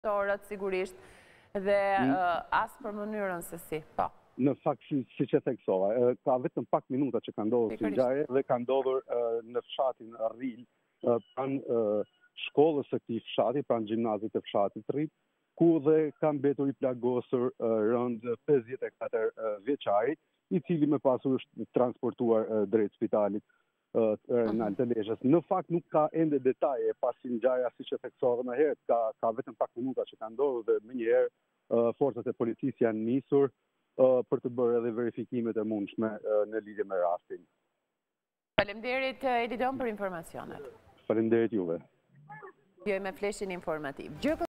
orët sigurisht dhe as për mënyrën se si. Po. Në fakt, si që theksova, ka vetëm pak minuta që ka ndodhur si ngjarje dhe ka ndodhur në fshatin Rrile, pranë shkollës së këtij fshati, pranë gjimnazit të fshatit Rrile, ku dhe ka mbetur i plagosur rënd 54 vjeçari, i cili më pasur është transportuar drejt spitalit regional të Lezhës. Në fakt nuk ka ende detaje pasi ngjarja siç e theksova më herët, ka vetëm pak minuta që ka ndodhur dhe menjëherë forcat e policisë janë nisur për të bërë edhe verifikimet e mundshme në lidhje me rastin. Faleminderit Elidon për informacionet. Faleminderit juve. Jo me fleshin informativ.